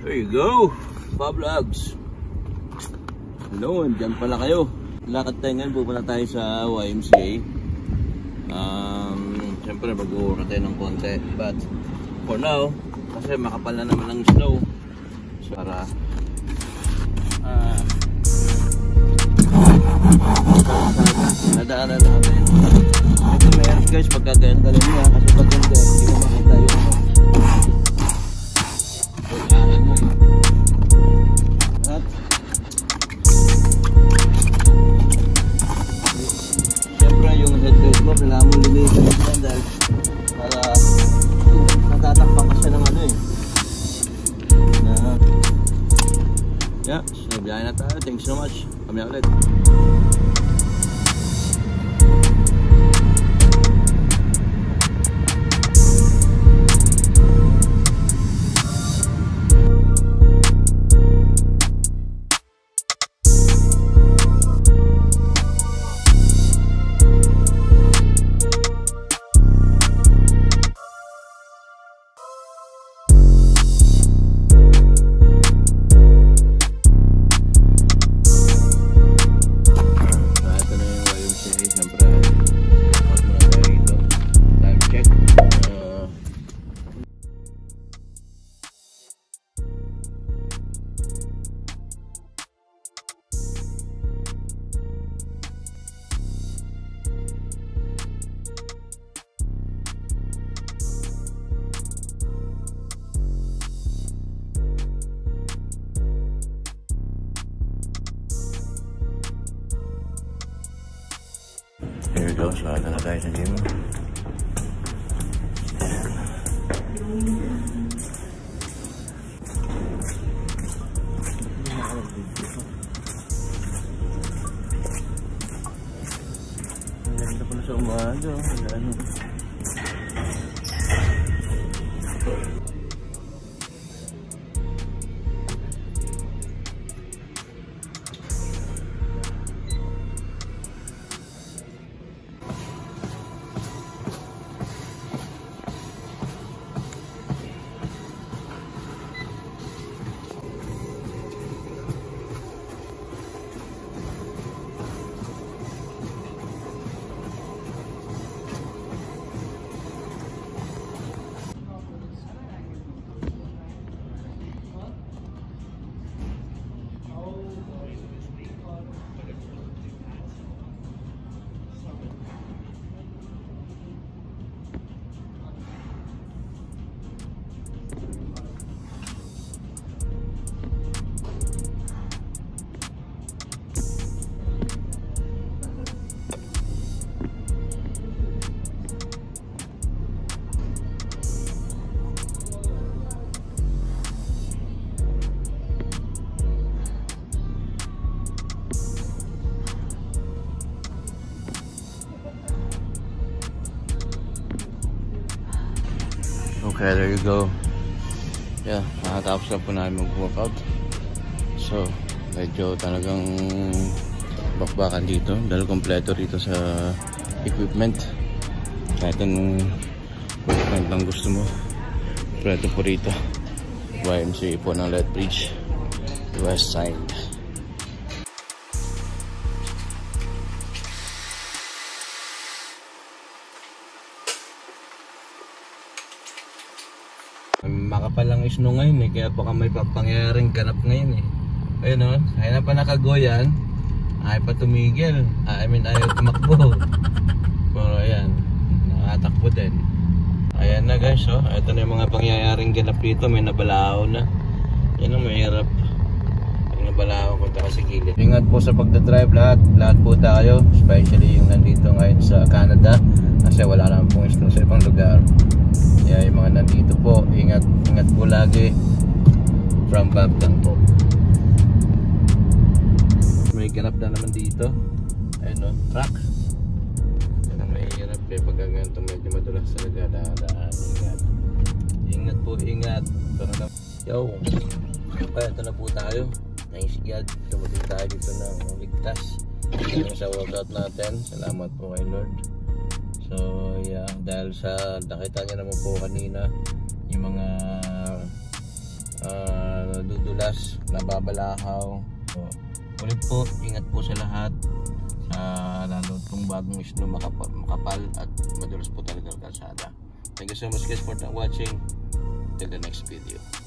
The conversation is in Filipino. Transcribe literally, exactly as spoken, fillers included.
There you go, Pa-Vlogs. Hello, andyan pala kayo. Lakad tayo ngayon, pupunta tayo sa Y M C A. Um, Siyempre mag-uura tayo ng konti. But for now, kasi makapal na naman ang snow, so para uh, nadaanan natin. Ito mayroon guys, pagka ganyan ka lang yan, kasi pag hindi, hindi mo makita yun. At siyempre yung headlight mo, kailangan mo lilitin yan dahil para natatakpan ka siya ng ano eh na, yeah, so biyahe na tayo. Thanks so much, kami ulit. Here we go, so ito na tayo sa gym. Ang ganda pala sa umaga, ano. Okay, there you go. Yeah, nakatapos na po namin mag-workout. So, medyo talagang bakbakan dito dahil kompleto rito sa equipment. Kahit anong equipment lang gusto mo, kompleto po rito. Y M C A po ng Lethbridge West Side. Makapal lang snow ngayon eh, kaya baka may papangyayaring ganap ngayon eh. Ayun o, ayun na pa nakagoyan, ayaw pa tumigil, I mean ayaw tumakbo. Pero ayan, nakatakbo din. Ayan na guys, oh, ito na yung mga pangyayaring ganap dito, may nabalao na. Yan ang mahirap, yung nabalao ko taka sa gilid. Ingat po sa pagdadrive lahat, lahat po tayo, especially yung nandito ngayon sa Canada, kasi wala naman pong snow sa ibang lugar. Kaya yung mga nandito po, ingat, ingat po lagi. From Bob lang po. May ganap na naman dito. Ayun o, truck. Yan ang mahirap eh, pag ganito medyo madulas talaga dadaan. Ingat. Ingat po, ingat. Ito na lang. Yo, kaya ito na po tayo. Nice God, tumutin tayo dito ng ligtas. Ito sa workout natin. Salamat po kay Lord. So yeah, dahil sa nakita niyo naman po kanina yung mga uh, dudulas, nababalahaw. So, ulit po, ingat po sa lahat. Uh, lalo itong bagong snow makapal, makapal at madulas po talaga ang kalsada. Thank you so much guys for watching. Till the next video.